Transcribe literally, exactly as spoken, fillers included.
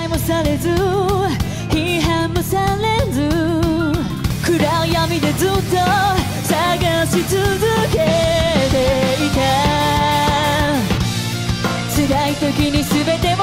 解もされず批判もされず暗闇でずっと探し続けていた辛い時に全て